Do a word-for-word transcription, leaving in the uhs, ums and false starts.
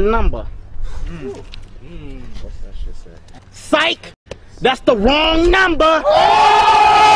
wrong number. Mm. Mm. What's that shit say? Psych! That's the wrong number!